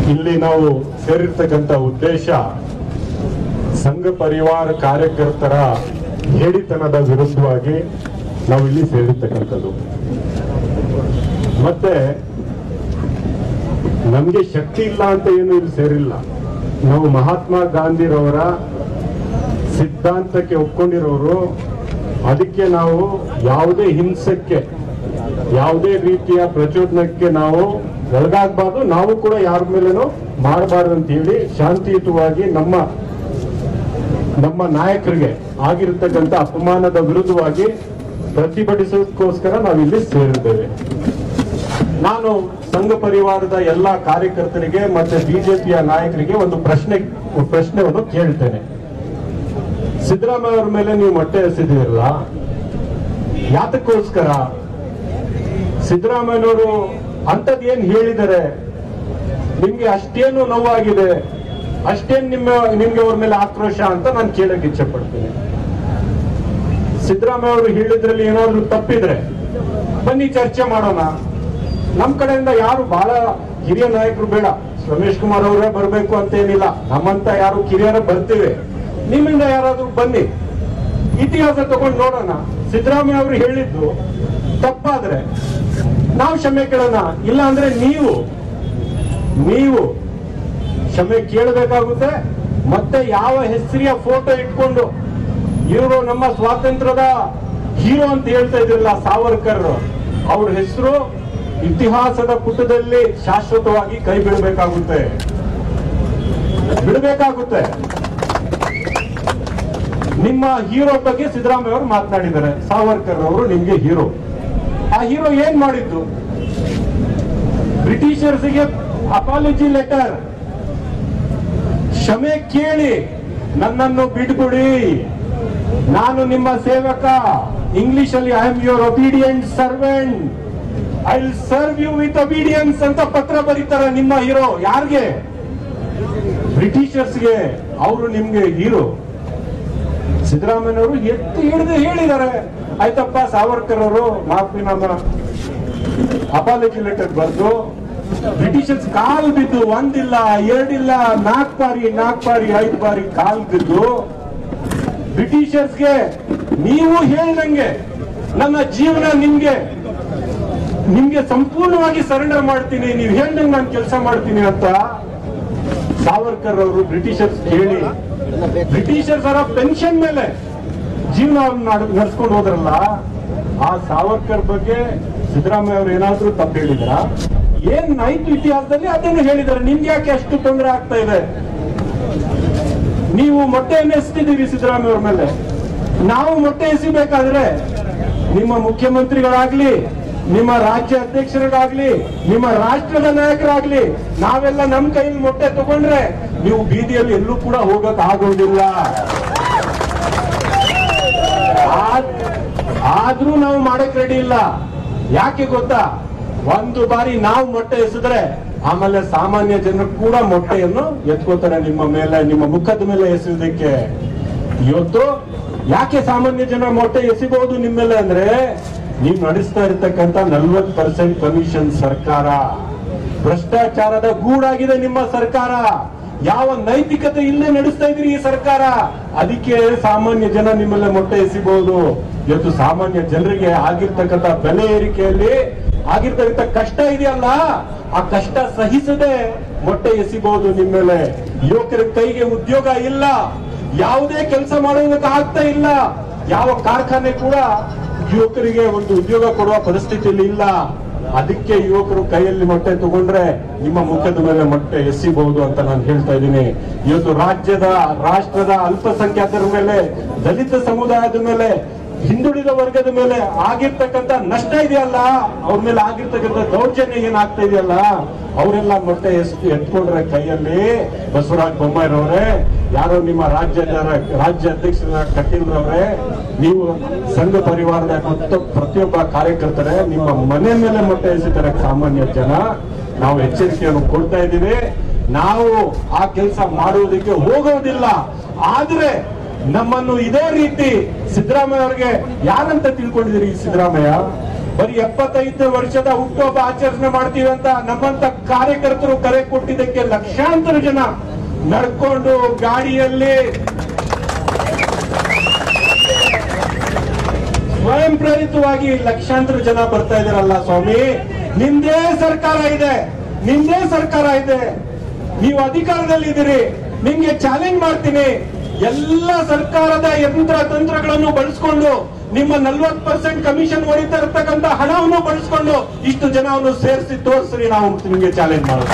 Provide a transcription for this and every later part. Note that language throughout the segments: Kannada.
ಇಲ್ಲಿ ನಾವು ಸೇರಿರ್ತಕ್ಕಂಥ ಉದ್ದೇಶ ಸಂಘ ಪರಿವಾರ ಕಾರ್ಯಕರ್ತರ ಹೇಡಿತನದ ವಿರುದ್ಧವಾಗಿ ನಾವು ಇಲ್ಲಿ ಸೇರಿರ್ತಕ್ಕಂಥದ್ದು. ಮತ್ತೆ ನಮ್ಗೆ ಶಕ್ತಿ ಇಲ್ಲ ಅಂತ ಏನು ಇಲ್ಲಿ ಸೇರಿಲ್ಲ. ನಾವು ಮಹಾತ್ಮ ಗಾಂಧಿರವರ ಸಿದ್ಧಾಂತಕ್ಕೆ ಒಪ್ಕೊಂಡಿರೋರು. ಅದಕ್ಕೆ ನಾವು ಯಾವುದೇ ಹಿಂಸಕ್ಕೆ, ಯಾವುದೇ ರೀತಿಯ ಪ್ರಚೋದನಕ್ಕೆ ನಾವು ಒಳಗಾಗಬಾರ್ದು. ನಾವು ಕೂಡ ಯಾರ ಮೇಲೇನೂ ಮಾಡಬಾರ್ದು ಅಂತ ಹೇಳಿ ಶಾಂತಿಯುತವಾಗಿ ನಮ್ಮ ನಾಯಕರಿಗೆ ಆಗಿರ್ತಕ್ಕಂಥ ಅಪಮಾನದ ವಿರುದ್ಧವಾಗಿ ಪ್ರತಿಭಟಿಸೋದಕ್ಕೋಸ್ಕರ ನಾವಿಲ್ಲಿ ಸೇರಿದ್ದೇವೆ. ನಾನು ಸಂಘ ಪರಿವಾರದ ಎಲ್ಲಾ ಕಾರ್ಯಕರ್ತರಿಗೆ ಮತ್ತೆ ಬಿಜೆಪಿಯ ನಾಯಕರಿಗೆ ಒಂದು ಪ್ರಶ್ನೆಯನ್ನು ಕೇಳ್ತೇನೆ. ಸಿದ್ದರಾಮಯ್ಯ ಅವರ ಮೇಲೆ ನೀವು ಮೊಟ್ಟೆ ಎಸೆದಿರಲ್ಲ, ಯಾತಕ್ಕೋಸ್ಕರ? ಸಿದ್ದರಾಮಯ್ಯನವರು ಅಂಥದ್ದು ಏನ್ ಹೇಳಿದ್ದಾರೆ? ನಿಮ್ಗೆ ಅಷ್ಟೇನು ನೋವಾಗಿದೆ, ಅಷ್ಟೇನು ನಿಮ್ಗೆ ಅವ್ರ ಮೇಲೆ ಆಕ್ರೋಶ ಅಂತ ನಾನು ಕೇಳಕ್ ಇಚ್ಛೆ ಪಡ್ತೀನಿ. ಸಿದ್ದರಾಮಯ್ಯ ಅವರು ಹೇಳಿದ್ರಲ್ಲಿ ಏನಾದ್ರು ತಪ್ಪಿದ್ರೆ ಬನ್ನಿ ಚರ್ಚೆ ಮಾಡೋಣ. ನಮ್ ಕಡೆಯಿಂದ ಯಾರು ಬಹಳ ಹಿರಿಯ ನಾಯಕರು ಬೇಡ, ರಮೇಶ್ ಕುಮಾರ್ ಅವರೇ ಬರ್ಬೇಕು ಅಂತ ಏನಿಲ್ಲ. ನಮ್ಮಂತ ಯಾರು ಕಿರಿಯರ ಬರ್ತೀವಿ, ನಿಮ್ಮಿಂದ ಯಾರಾದ್ರೂ ಬನ್ನಿ, ಇತಿಹಾಸ ತಗೊಂಡು ನೋಡೋಣ. ಸಿದ್ದರಾಮಯ್ಯ ಅವರು ಹೇಳಿದ್ದು ತಪ್ಪಾದ್ರೆ ನಾವು ಕ್ಷಮೆ ಕೇಳೋಣ, ಇಲ್ಲ ಅಂದ್ರೆ ನೀವು ಕ್ಷಮೆ ಕೇಳಬೇಕಾಗುತ್ತೆ. ಮತ್ತೆ ಯಾವ ಹೆಸರಿಯ ಫೋಟೋ ಇಟ್ಕೊಂಡು ಇವರು ನಮ್ಮ ಸ್ವಾತಂತ್ರ್ಯದ ಹೀರೋ ಅಂತ ಹೇಳ್ತಾ ಇದ್ರಲ್ಲ ಸಾವರ್ಕರ್, ಅವ್ರ ಹೆಸರು ಇತಿಹಾಸದ ಪುಟದಲ್ಲಿ ಶಾಶ್ವತವಾಗಿ ಕೈ ಬಿಡಬೇಕಾಗುತ್ತೆ. ನಿಮ್ಮ ಹೀರೋ ಬಗ್ಗೆ ಸಿದ್ದರಾಮಯ್ಯ ಅವರು ಮಾತನಾಡಿದ್ದಾರೆ. ಸಾವರ್ಕರ್ ಅವರು ನಿಮ್ಗೆ ಹೀರೋ. ಆ ಹೀರೋ ಏನ್ ಮಾಡಿದ್ದು? ಬ್ರಿಟಿಷರ್ಸ್ಗೆ ಅಪಾಲಜಿ ಲೆಟರ್, ಕ್ಷಮೆ ಕೇಳಿ ನನ್ನನ್ನು ಬಿಟ್ಬಿಡಿ, ನಾನು ನಿಮ್ಮ ಸೇವಕ, ಇಂಗ್ಲಿಷ್ ಅಲ್ಲಿ I am your obedient servant, I will serve you with obedience ಅಂತ ಪತ್ರ ಬರೀತಾರೆ ನಿಮ್ಮ ಹೀರೋ. ಯಾರಿಗೆ? ಬ್ರಿಟಿಷರ್ಸ್ಗೆ. ಅವರು ನಿಮ್ಗೆ ಹೀರೋ. ಸಿದ್ದರಾಮಯ್ಯನವರು ಎತ್ತಿ ಹಿಡಿದು ಹೇಳಿದ್ದಾರೆ, ಆಯ್ತಪ್ಪ ಸಾವರ್ಕರ್ ಅವರು ಮಾಫಿನಾಮ ಅಪಾಲಜಿ ಲೆಟರ್ ಬರೆದು ಬ್ರಿಟಿಷರ್ಸ್ ಕಾಲ್ ಬಿದ್ದು, ಒಂದಿಲ್ಲ ಎರಡಿಲ್ಲ 4 ಬಾರಿ 5 ಬಾರಿ ಕಾಲ್ ಬಿದ್ದು ಬ್ರಿಟಿಷರ್ಸ್ಗೆ ನೀವು ಹೇಳ್ದಂಗೆ ನನ್ನ ಜೀವನ ನಿಮ್ಗೆ ಸಂಪೂರ್ಣವಾಗಿ ಸರೆಂಡರ್ ಮಾಡ್ತೀನಿ, ನೀವು ಹೇಳ್ದಂಗೆ ನಾನು ಕೆಲಸ ಮಾಡ್ತೀನಿ ಅಂತ ಸಾವರ್ಕರ್ ಅವರು ಬ್ರಿಟಿಷರ್ಸ್ ಹೇಳಿ, ಬ್ರಿಟಿಷರ್ಸ್ ಅವರ ಪೆನ್ಷನ್ ಮೇಲೆ ಜೀವನ ನಡೆಸ್ಕೊಂಡು ಹೋದ್ರಲ್ಲ. ಆ ಸಾವರ್ಕರ್ ಬಗ್ಗೆ ಸಿದ್ದರಾಮಯ್ಯ ಅವರು ಏನಾದ್ರೂ ತಪ್ಪು ಹೇಳಿದ್ರ? ಏನ್ ಆಯ್ತು ಇತಿಹಾಸದಲ್ಲಿ ಅದನ್ನು ಹೇಳಿದ್ದಾರೆ. ನಿಮ್ಗೆ ಯಾಕೆ ಅಷ್ಟು ತೊಂದರೆ ಆಗ್ತಾ ಇದೆ? ನೀವು ಮೊಟ್ಟೆಯನ್ನು ಎಸ್ತಿದ್ದೀರಿ ಸಿದ್ದರಾಮಯ್ಯ ಅವ್ರ ಮೇಲೆ. ನಾವು ಮೊಟ್ಟೆ ಎಸಿಬೇಕಾದ್ರೆ ನಿಮ್ಮ ಮುಖ್ಯಮಂತ್ರಿಗಳಾಗ್ಲಿ, ನಿಮ್ಮ ರಾಜ್ಯ ಅಧ್ಯಕ್ಷರಿಗಾಗ್ಲಿ, ನಿಮ್ಮ ರಾಷ್ಟ್ರದ ನಾಯಕರಾಗ್ಲಿ, ನಾವೆಲ್ಲ ನಮ್ ಕೈಯಲ್ಲಿ ಮೊಟ್ಟೆ ತಗೊಂಡ್ರೆ ನೀವು ಬೀದಿಯಲ್ಲಿ ಎಲ್ಲೂ ಕೂಡ ಹೋಗಕ್ ಆಗೋದಿಲ್ಲ. ಆದ್ರೂ ನಾವು ಮಾಡಕ್ ರೆಡಿ ಇಲ್ಲ. ಯಾಕೆ ಗೊತ್ತಾ? ಒಂದು ಬಾರಿ ನಾವು ಮೊಟ್ಟೆ ಎಸೆದ್ರೆ ಆಮೇಲೆ ಸಾಮಾನ್ಯ ಜನರು ಕೂಡ ಮೊಟ್ಟೆಯನ್ನು ಎತ್ಕೋತಾರೆ ನಿಮ್ಮ ಮೇಲೆ, ನಿಮ್ಮ ಮುಖದ ಮೇಲೆ ಎಸೆಯೋದಕ್ಕೆ. ಇವತ್ತು ಯಾಕೆ ಸಾಮಾನ್ಯ ಜನ ಮೊಟ್ಟೆ ಎಸಿಬಹುದು ನಿಮ್ಮ ಮೇಲೆ ಅಂದ್ರೆ, ನೀವು ನಡೆಸ್ತಾ ಇರ್ತಕ್ಕಂಥ 40% ಕಮಿಷನ್ ಸರ್ಕಾರ, ಭ್ರಷ್ಟಾಚಾರದ ಗೂಡಾಗಿದೆ ನಿಮ್ಮ ಸರ್ಕಾರ. ಯಾವ ನೈತಿಕತೆ ಇಲ್ಲೇ ನಡೆಸ್ತಾ ಇದ್ರಿ ಈ ಸರ್ಕಾರ. ಅದಕ್ಕೆ ಸಾಮಾನ್ಯ ಜನ ನಿಮ್ಮಲ್ಲೇ ಮೊಟ್ಟೆ ಎಸಿಬಹುದು. ಇವತ್ತು ಸಾಮಾನ್ಯ ಜನರಿಗೆ ಆಗಿರ್ತಕ್ಕಂಥ ಬೆಲೆ ಏರಿಕೆಯಲ್ಲಿ ಆಗಿರ್ತಕ್ಕಂಥ ಕಷ್ಟ ಇದೆಯಲ್ಲ, ಆ ಕಷ್ಟ ಸಹಿಸದೆ ಮೊಟ್ಟೆ ಎಸಿಬಹುದು ನಿಮ್ಮ ಮೇಲೆ. ಯುವಕರ ಕೈಗೆ ಉದ್ಯೋಗ ಇಲ್ಲ, ಯಾವುದೇ ಕೆಲಸ ಮಾಡೋದಕ್ಕೆ ಆಗ್ತಾ ಇಲ್ಲ, ಯಾವ ಕಾರ್ಖಾನೆ ಕೂಡ ಯುವಕರಿಗೆ ಒಂದು ಉದ್ಯೋಗ ಕೊಡುವ ಪರಿಸ್ಥಿತಿಯಲ್ಲಿ ಇಲ್ಲ. ಅದಕ್ಕೆ ಯುವಕರು ಕೈಯಲ್ಲಿ ಮೊಟ್ಟೆ ತಗೊಂಡ್ರೆ ನಿಮ್ಮ ಮುಖದ ಮೇಲೆ ಮೊಟ್ಟೆ ಎಸಿಬಹುದು ಅಂತ ನಾನು ಹೇಳ್ತಾ ಇದ್ದೀನಿ. ಇವತ್ತು ರಾಷ್ಟ್ರದ ಅಲ್ಪಸಂಖ್ಯಾತರ ಮೇಲೆ, ದಲಿತ ಸಮುದಾಯದ ಮೇಲೆ, ಹಿಂದುಳಿದ ವರ್ಗದ ಮೇಲೆ ಆಗಿರ್ತಕ್ಕಂಥ ನಷ್ಟ ಇದೆಯಲ್ಲ, ಅವ್ರ ಮೇಲೆ ಆಗಿರ್ತಕ್ಕಂಥ ದೌರ್ಜನ್ಯ ಏನಾಗ್ತಾ ಇದೆಯಲ್ಲ, ಅವರೆಲ್ಲ ಮೊಟ್ಟೆ ಎತ್ಕೊಂಡ್ರೆ ಕೈಯಲ್ಲಿ. ಬಸವರಾಜ ಬೊಮ್ಮಾಯಿರವ್ರೆ, ಯಾರೋ ನಿಮ್ಮ ರಾಜ್ಯ ಅಧ್ಯಕ್ಷರ ಕಟೀಲ್ರವ್ರೆ, ನೀವು ಸಂಘ ಪರಿವಾರದ ಪ್ರತಿಯೊಬ್ಬ ಕಾರ್ಯಕರ್ತರೆ ನಿಮ್ಮ ಮನೆ ಮೇಲೆ ಮೊಟ್ಟೆ ಎಸಿತಾರೆ ಸಾಮಾನ್ಯ ಜನ. ನಾವು ಎಚ್ಚರಿಕೆಯನ್ನು ಕೊಡ್ತಾ ಇದ್ದೀವಿ. ನಾವು ಆ ಕೆಲಸ ಮಾಡುವುದಕ್ಕೆ ಹೋಗೋದಿಲ್ಲ. ಆದ್ರೆ ನಮ್ಮನ್ನು ಇದೇ ರೀತಿ ಸಿದ್ದರಾಮಯ್ಯ ಅವರಿಗೆ ಯಾರಂತ ತಿಳ್ಕೊಂಡಿದ್ದೀರಿ? ಸಿದ್ದರಾಮಯ್ಯ ಬರೀ 75ನೇ ವರ್ಷದ ಹುಟ್ಟುಹಬ್ಬ ಆಚರಣೆ ಮಾಡ್ತೀವಿ ಅಂತ ನಮ್ಮಂತ ಕಾರ್ಯಕರ್ತರು ಕರೆ ಕೊಟ್ಟಿದ್ದಕ್ಕೆ ಲಕ್ಷಾಂತರ ಜನ ನಡ್ಕೊಂಡು ಗಾಡಿಯಲ್ಲಿ ಸ್ವಯಂ ಪ್ರೇರಿತವಾಗಿ ಲಕ್ಷಾಂತರ ಜನ ಬರ್ತಾ ಇದಾರಲ್ಲ ಸ್ವಾಮಿ. ನಿಮ್ದೇ ಸರ್ಕಾರ ಇದೆ, ನಿಮ್ದೇ ಸರ್ಕಾರ ಇದೆ, ನೀವು ಅಧಿಕಾರದಲ್ಲಿದ್ದೀರಿ. ನಿಮ್ಗೆ ಚಾಲೆಂಜ್ ಮಾಡ್ತೀನಿ, ಎಲ್ಲ ಸರ್ಕಾರದ ಯಂತ್ರ ತಂತ್ರಗಳನ್ನು ಬಳಸ್ಕೊಂಡು ನಿಮ್ಮ 40% ಕಮಿಷನ್ ಹೊಡಿತಾ ಇರ್ತಕ್ಕಂಥ ಹಣವನ್ನು ಬಳಸ್ಕೊಂಡು ಇಷ್ಟು ಜನವನ್ನು ಸೇರಿಸಿ ತೋರಿಸ್ರಿ, ನಾವು ನಿಮ್ಗೆ ಚಾಲೆಂಜ್ ಮಾಡೋದು.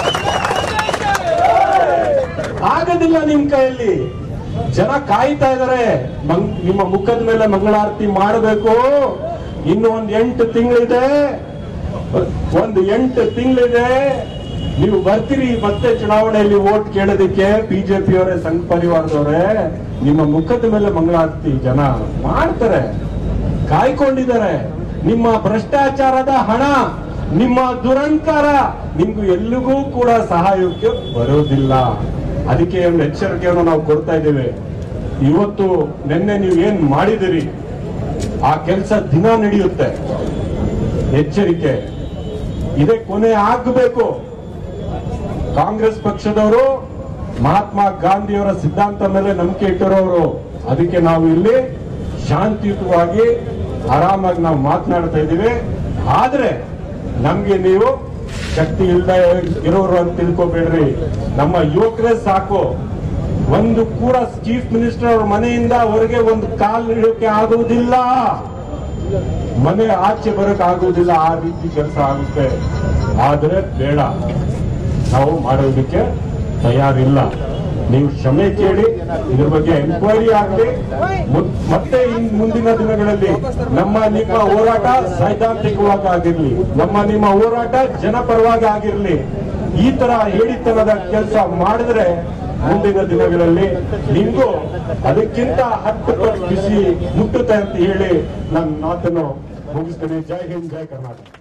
ಆಗೋದಿಲ್ಲ ನಿಮ್ ಕೈಯಲ್ಲಿ. ಜನ ಕಾಯ್ತಾ ಇದಾರೆ, ನಿಮ್ಮ ಮುಖದ ಮೇಲೆ ಮಂಗಳಾರತಿ ಮಾಡಬೇಕು. ಇನ್ನು ಒಂದು 8 ತಿಂಗಳಿದೆ, ಒಂದು 8 ತಿಂಗಳಿದೆ. ನೀವು ಬರ್ತೀರಿ ಮತ್ತೆ ಚುನಾವಣೆಯಲ್ಲಿ ವೋಟ್ ಕೇಳೋದಕ್ಕೆ. ಬಿಜೆಪಿ ಅವರೇ, ಸಂಘ ಪರಿವಾರದವರೇ, ನಿಮ್ಮ ಮುಖದ ಮೇಲೆ ಮಂಗಳಾರತಿ ಜನ ಮಾಡ್ತಾರೆ, ಕಾಯ್ಕೊಂಡಿದ್ದಾರೆ. ನಿಮ್ಮ ಭ್ರಷ್ಟಾಚಾರದ ಹಣ, ನಿಮ್ಮ ದುರಂಕಾರ ನಿಮ್ಗೂ ಎಲ್ಲಿಗೂ ಕೂಡ ಸಹಾಯಕ್ಕೆ ಬರೋದಿಲ್ಲ. ಅದಕ್ಕೆ ಒಂದು ಎಚ್ಚರಿಕೆಯನ್ನು ನಾವು ಕೊಡ್ತಾ ಇದ್ದೇವೆ. ಇವತ್ತು ನಿನ್ನೆ ನೀವು ಏನ್ ಮಾಡಿದಿರಿ ಆ ಕೆಲಸ ದಿನ ನಡೆಯುತ್ತೆ. ಎಚ್ಚರಿಕೆ, ಇದೇ ಕೊನೆ ಆಗಬೇಕು. ಕಾಂಗ್ರೆಸ್ ಪಕ್ಷದವರು ಮಹಾತ್ಮ ಗಾಂಧಿಯವರ ಸಿದ್ಧಾಂತ ಮೇಲೆ ನಂಬಿಕೆ ಇಟ್ಟಿರೋರು. ಅದಕ್ಕೆ ನಾವು ಇಲ್ಲಿ ಶಾಂತಿಯುತವಾಗಿ ಆರಾಮಾಗಿ ನಾವು ಮಾತನಾಡ್ತಾ ಇದ್ದೀವಿ. ಆದ್ರೆ ನಮ್ಗೆ ನೀವು ಶಕ್ತಿ ಇಲ್ಲದೆ ಇರೋರು ಅಂತ ತಿಳ್ಕೊಬೇಡ್ರಿ. ನಮ್ಮ ಯುವಕರೇ ಸಾಕು. ಒಂದು ಕೂಡ ಚೀಫ್ ಮಿನಿಸ್ಟರ್ ಅವ್ರ ಮನೆಯಿಂದ ಹೊರಗೆ ಒಂದು ಕಾಲ್ ಇಡೋಕೆ ಆಗುವುದಿಲ್ಲ, ಮನೆ ಆಚೆ ಬರಕ್ ಆಗುವುದಿಲ್ಲ. ಆ ರೀತಿ ಕೆಲಸ ಆಗುತ್ತೆ. ಆದ್ರೆ ಬೇಡ, ನಾವು ಮಾಡೋದಕ್ಕೆ ತಯಾರಿಲ್ಲ. ನೀವು ಕ್ಷಮೆ ಕೇಳಿ, ಇದ್ರ ಬಗ್ಗೆ ಎನ್ಕ್ವೈರಿ ಆಗಲಿ. ಮತ್ತೆ ಮುಂದಿನ ದಿನಗಳಲ್ಲಿ ನಿಮ್ಮ ಹೋರಾಟ ಸೈದ್ಧಾಂತಿಕವಾಗಿ ಆಗಿರ್ಲಿ, ನಿಮ್ಮ ಹೋರಾಟ ಜನಪರವಾಗಿ ಆಗಿರ್ಲಿ. ಈ ತರ ಹೇಳಿತನದ ಕೆಲಸ ಮಾಡಿದ್ರೆ ಮುಂದಿನ ದಿನಗಳಲ್ಲಿ ನಿಮ್ಗೂ ಅದಕ್ಕಿಂತ 10 ಪಟ್ಟು ಬಿಸಿ ಮುಟ್ಟುತ್ತೆ ಅಂತ ಹೇಳಿ ನನ್ನ ಮಾತನ್ನು ಮುಗಿಸ್ತೇನೆ. ಜೈ ಹಿಂದ್, ಜೈ ಕರ್ನಾಟಕ.